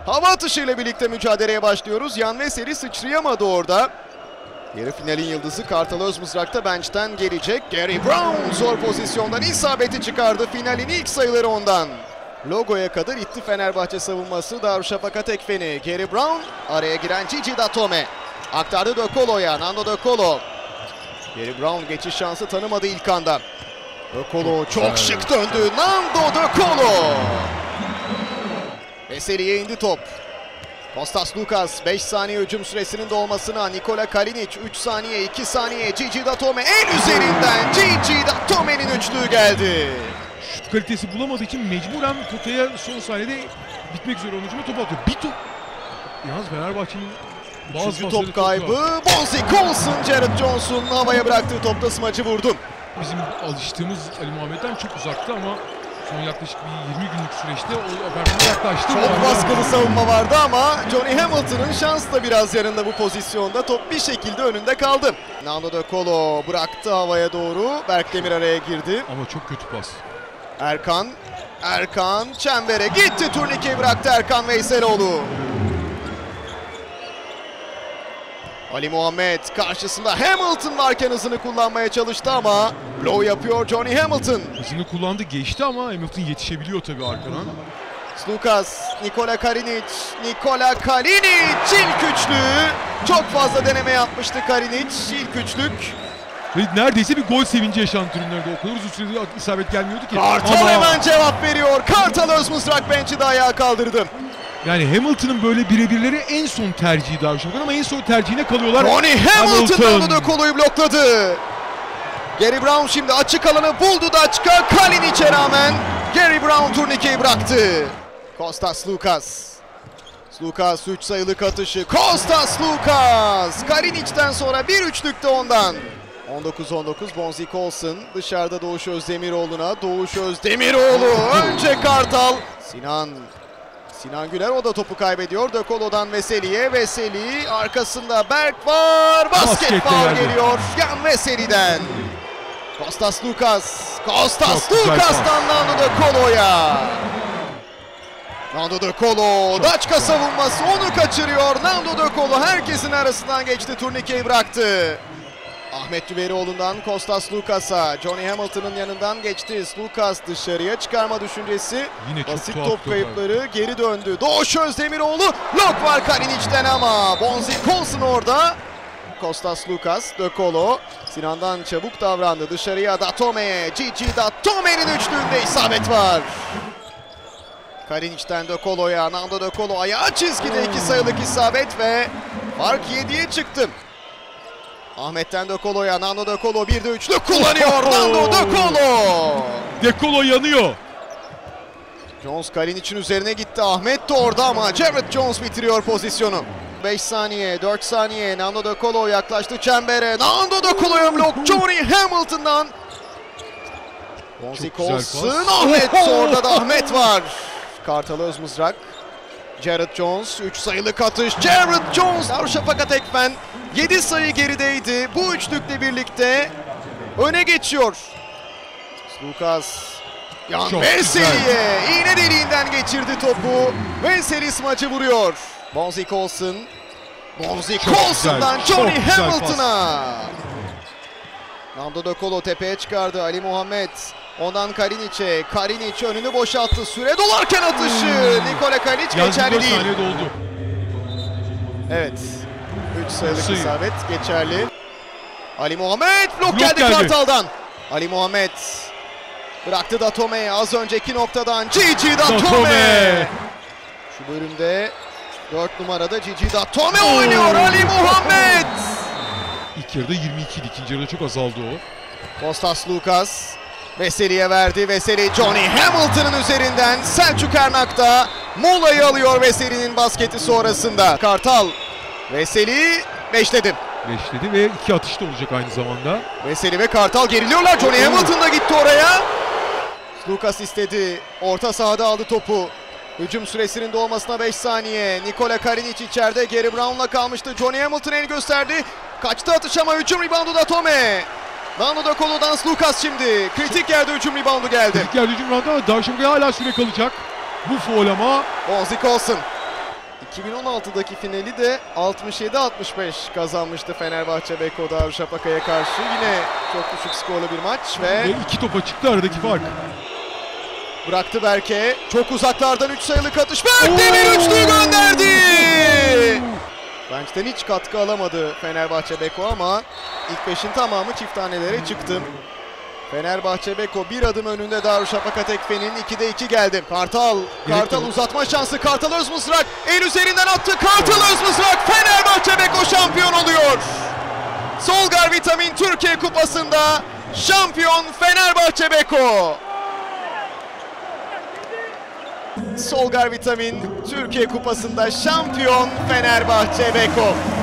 Hava atışıyla birlikte mücadeleye başlıyoruz. Jan Veseli sıçrayamadı orada. Yarı finalin yıldızı Kartal Özmızrak'ta bench'ten gelecek. Gary Brown zor pozisyondan isabeti çıkardı. Finalin ilk sayıları ondan. Logoya kadar itti Fenerbahçe savunması. Darüşşafaka tekfeni. Gary Brown araya giren Gigi Datome. Aktardı De Colo'ya. Nando De Colo. Gary Brown geçiş şansı tanımadı ilk anda. De Colo çok şık döndü. Nando De Colo. Veseli'ye indi top. Kostas Lukas 5 saniye hücum süresinin dolmasına. Nikola Kalinic 3 saniye 2 saniye. Gigi Datome en üzerinden. Gigi Datome'nin üçlüğü geldi. Şut kalitesi bulamadığı için mecburen potaya son saniyede bitmek üzere onun hücuma top atıyor. Bir top. Yalnız Fenerbahçe'nin bazı top kaybı. Bonzi Colson, Jared Jones'un havaya bıraktığı topta smacı vurdu. Bizim alıştığımız Ali Muhammed'den çok uzakta ama son yaklaşık bir 20 günlük süreçte o performansa yaklaştı. Çok baskılı savunma vardı ama Johnny Hamilton'ın şans da biraz yanında bu pozisyonda. Top bir şekilde önünde kaldı. Nando De Colo bıraktı havaya doğru. Berkdemir araya girdi. Ama çok kötü pas. Erkan çembere gitti. Turnikeyi bıraktı Erkan Veyseloğlu. Ali Muhammed karşısında Hamilton varken hızını kullanmaya çalıştı ama blow yapıyor Johnny Hamilton. Hızını kullandı, geçti ama Hamilton yetişebiliyor tabii arkadan. Lukas, Nikola Kalinic ilk üçlüğü. Çok fazla deneme yapmıştı Kalinic ilk üçlük. Ve neredeyse bir gol sevinci yaşandı tribünlerde. O kadar uzun süredir isabet gelmiyordu ki. Kartal hemen cevap veriyor. Kartal Özmızrak bench'i de ayağa kaldırdı. Yani Hamilton'ın böyle birebirleri en son tercihi Darüşşafaka'nın ama en son tercihine kalıyorlar. Johnny Hamilton Nando De Colo'yu blokladı. Gary Brown şimdi açık alanı buldu Daçka. Kalinic'e rağmen Gary Brown turnikeyi bıraktı. Kostas Lukas. Lukas 3 sayılık atışı. Kostas Lukas. Kalinic'ten sonra bir üçlük de ondan. 19-19 Bonzi Colson dışarıda Doğuş Özdemiroğlu'na. Doğuş Özdemiroğlu önce Kartal. Sinan Güler o da topu kaybediyor. De Colo'dan Veseli'ye. Veseli arkasında Berk var. Basket faul geliyor Jan Veseli'den. Kostas Lukas'tan Nando De Colo'ya. Nando De Colo, Daçka savunması onu kaçırıyor. Nando De Colo herkesin arasından geçti, turnikeyi bıraktı. Ahmet Düverioğlu'ndan Kostas Lukas'a, Johnny Hamilton'ın yanından geçti. Lukas dışarıya çıkarma düşüncesi. Yine basit top kayıpları, geri döndü. Doğuş Özdemiroğlu, blok var Kalinic'ten ama Bonzi Colson orada. Kostas Lukas, De Colo, Sinan'dan çabuk davrandı. Dışarıya Datome'ye, Gigi Datome'nin üçlüğünde isabet var. Kalinic'ten De Colo'ya, Nando De Colo ayağı çizgide 2 sayılık isabet ve fark 7'ye çıktı. Ahmet'ten De Colo'ya, Nando De Colo bir de üçlük kullanıyor. Nando De Colo. De Colo yanıyor. Jones Kalinic'in üzerine gitti. Ahmet de orada ama Jared Jones bitiriyor pozisyonu. 5 saniye, 4 saniye. Nando De Colo yaklaştı çembere. Nando De Colo'ya blok Johnny Hamilton'dan. Bonzi Colson, Ahmet orada da Ahmet var. Kartal Özmızrak. Jared Jones 3 sayılık atış. Jared Jones Darüşşafaka tekfen 7 sayı gerideydi. Bu üçlükle birlikte öne geçiyor. Lukas Jan Veseli'ye iğne deliğinden geçirdi topu. Veseli smacı vuruyor. Bonzi Colson'dan Johnny Hamilton'a. Nando De Colo tepeye çıkardı. Ali Muhammed. Ondan Kalinic'e. Kalinic önünü boşalttı. Süre dolarken atışı. Nikola Kalinic geçerli değil. Doldu. Evet. 3 sayılık isabet geçerli. Ali Muhammed blok geldi Kartal'dan. Ali Muhammed bıraktı Datome'ye. Az önceki noktadan Gigi Datome. Şu bölümde 4 numarada Gigi Datome oynuyor. Ali Muhammed. İlk yarıda 22'ydi. İkinci yarıda çok azaldı o. Kostas Lukas Veseli'ye verdi. Veseli Johnny Hamilton'ın üzerinden Selçuk Ernak'ta molayı alıyor Veseli'nin basketi sonrasında. Kartal Veseli beşledi ve 2 atış da olacak aynı zamanda. Veseli ve Kartal geriliyorlar. Johnny Hamilton da gitti oraya. Lukas istedi. Orta sahada aldı topu. Hücum süresinin dolmasına 5 saniye. Nikola Kalinic içeride. Gary Brown'la kalmıştı. Johnny Hamilton el gösterdi. Kaçtı atış ama hücum reboundu Datome. Nando De Colo'dan Lukas şimdi. Kritik yerde hücum reboundu geldi. Kritik yerde hücum reboundu ama Darüşşafaka'ya hala süre kalacak. Bu foul ama. Bonzi Colson. 2016'daki finali de 67-65 kazanmıştı Fenerbahçe Beko Darüşşafaka'ya karşı. Yine çok düşük skorlu bir maç ve 2 topa çıktı aradaki fark. bıraktı Berke. Çok uzaklardan 3 sayılık atış. Berk Demir üçlüyü gönderdi. Bench'ten hiç katkı alamadı Fenerbahçe Beko ama ilk 5'in tamamı çift tanelere çıktı. Fenerbahçe Beko bir adım önünde Darüşşafaka Tekfe'nin. 2'de 2 geldi. Kartal uzatma şansı. Kartal Özmızrak el üzerinden attı. Kartal Özmızrak, Fenerbahçe Beko şampiyon oluyor. Solgar Vitamin Türkiye Kupası'nda şampiyon Fenerbahçe Beko. Solgar Vitamin Türkiye Kupası'nda şampiyon Fenerbahçe Beko.